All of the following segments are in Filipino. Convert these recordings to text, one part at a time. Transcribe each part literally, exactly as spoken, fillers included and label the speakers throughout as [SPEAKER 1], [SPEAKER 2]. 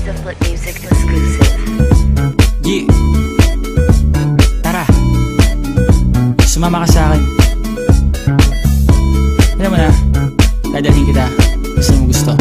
[SPEAKER 1] is a Flip Music exclusive.
[SPEAKER 2] Yeah. Tara, sumama ka sa akin. Alam mo na, dadalhin kita. Gusto mo gusto.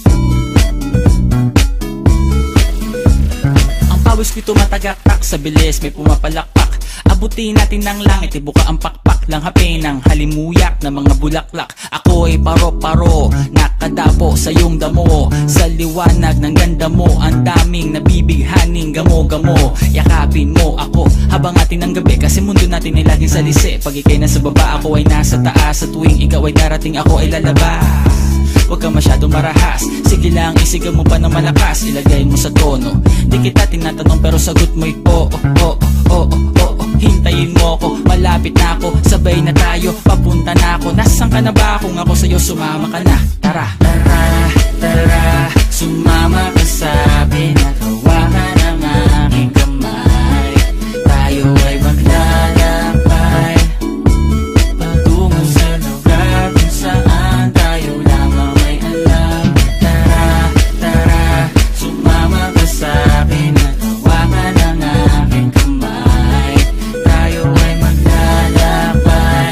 [SPEAKER 2] Ang pawis ko'y tumatagaktak sa bilis, may pumapalakpak. Abutin natin ng langit, ibuka ang pakpak lang hapin ng halimuyak na mga bulaklak. Ako ay paro-paro, nakadapo sa iyong damo. Sa liwanag ng ganda mo, ang daming nabibighaning gamo-gamo. Yakapin mo ako habang atin ng gabi, kasi mundo natin ay laging salisi. Pag ikay nasa baba, ako ay nasa taas. Sa tuwing ikaw ay darating, ako ay lalabas. Huwag ka masyadong marahas, sige lang isigaw mo pa ng malakas. Ilagay mo sa tono, di kita tinatanong pero sagot mo'y oo, oo, oo, oo. Hintayin mo ako, malapit na ako, sabay na tayo, papunta na ako. Nasaan ka na ba? Kung ako sa'yo, sumama ka na. Tara, tara, tara, sumama ka sa'kin at hawakan ang aking kamay. Tayo ay maglalakbay patungo sa lugar kung saan tayo lamang may alam. Tara, tara, sumama ka sa'kin at hawakan ang aking kamay. Tayo ay maglalakbay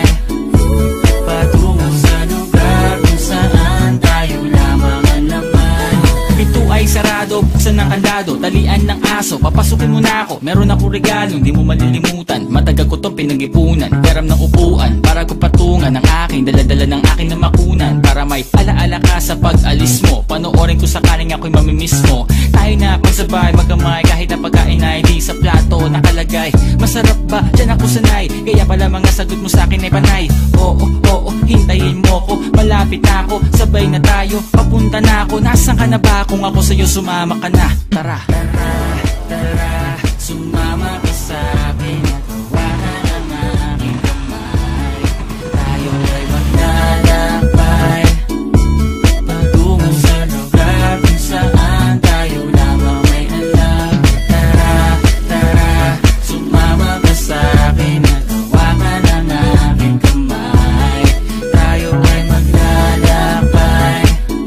[SPEAKER 2] patungo sa lugar kung saan tayo lamang ang laman. Pito ay sarado, buksan ng kandado, talian ng aso, papasukin mo na ako. Meron ako regalo, hindi mo malilimutan. Matagal ko tong pinag-ipunan, peram ng upuan para ko patungan ang aking daladala ng aking na makunan. Para may alaala ka sa pag-alis mo, panoorin ko sakaling ako'y mamimiss mo. Tayo na magsabay, magkamay, kahit na pagkain ay di sa plato nakalagay. Masarap ba? Diyan ako sanay, kaya pala mga sagot mo sa akin ay panay. Oo, oo, hintayin mo ko, malapit na ako, sabay na tayo, papunta na ako. Nasaan ka na ba? Kung ako sa'yo, sumama ka na. Tara, tara, tara, sumama ka sa'kin at hawakan ang aking kamay. Tayo ay maglalakbay patungo sa lugar kung saan tayo lamang may alam. Tara, tara, sumama ka sa'kin at hawakan ang aking kamay. Tayo ay maglalakbay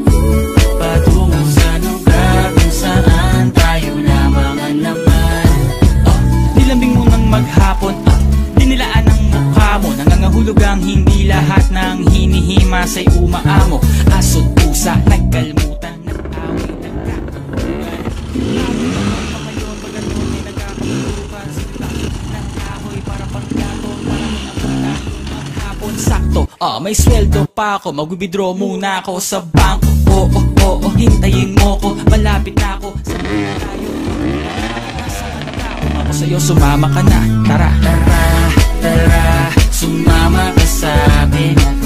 [SPEAKER 2] patungo sa lugar kung saan tayo lamang ang laman. Oh, nilambing mo ng maghapon, ah, dinilaan ang mukha mo. Nangangahulog ang hindi lahat ng hinihima sa'y umaamo. Aso't pusa, nagkalmutan, nag-away, nagkakahugan. Pagpapakayon, pagkatuloy, may nagkakahugan. Sila ng kahoy para panggato, maraming ako tayo maghapon. Sakto, ah, may sweldo pa ako, mag-withdraw muna ako sa bangko. Oo, oo, oo, hintayin mo ko, malapit na ako, sabay na tayo. Nasaan ka na ba? Kung ako sa'yo, sumama ka na. Tara, tara, tara, sumama ka sa'kin at